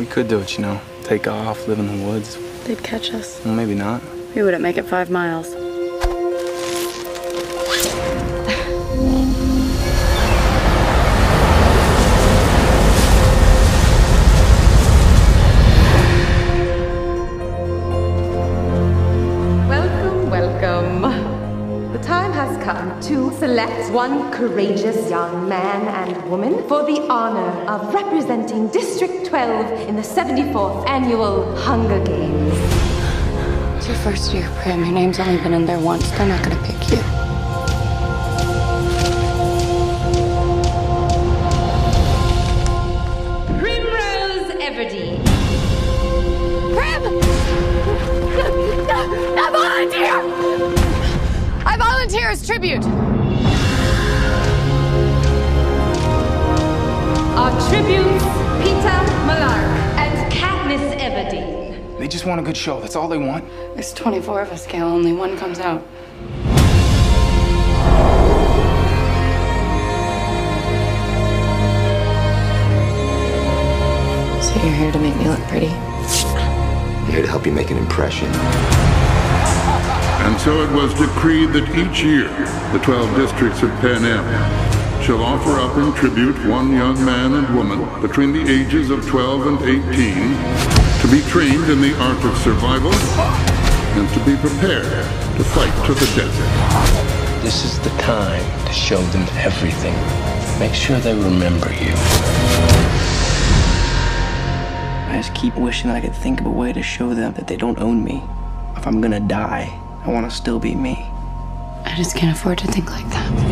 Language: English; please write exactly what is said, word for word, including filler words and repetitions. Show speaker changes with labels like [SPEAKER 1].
[SPEAKER 1] We could do it, you know. Take off, live in the woods.
[SPEAKER 2] They'd catch us.
[SPEAKER 1] Well, maybe not.
[SPEAKER 2] We wouldn't make it five miles.
[SPEAKER 3] To select one courageous young man and woman for the honor of representing District twelve in the seventy-fourth Annual Hunger Games.
[SPEAKER 2] It's your first year, Prim. Your name's only been in there once. They're not gonna pick you.
[SPEAKER 3] Primrose Everdeen.
[SPEAKER 2] Prim! I volunteer! I volunteer as tribute!
[SPEAKER 3] Our tributes, Peter Malark and Katniss Everdeen.
[SPEAKER 1] They just want a good show. That's all they want.
[SPEAKER 2] There's twenty-four of us, Gail. Only one comes out. So you're here to make me look pretty?
[SPEAKER 4] I'm here to help you make an impression.
[SPEAKER 5] And so it was decreed that each year, the twelve districts of Pan Am shall offer up in tribute one young man and woman between the ages of twelve and eighteen to be trained in the art of survival and to be prepared to fight to the death.
[SPEAKER 6] This is the time to show them everything. Make sure they remember you.
[SPEAKER 7] I just keep wishing that I could think of a way to show them that they don't own me. If I'm gonna die, I want to still be me.
[SPEAKER 2] I just can't afford to think like that.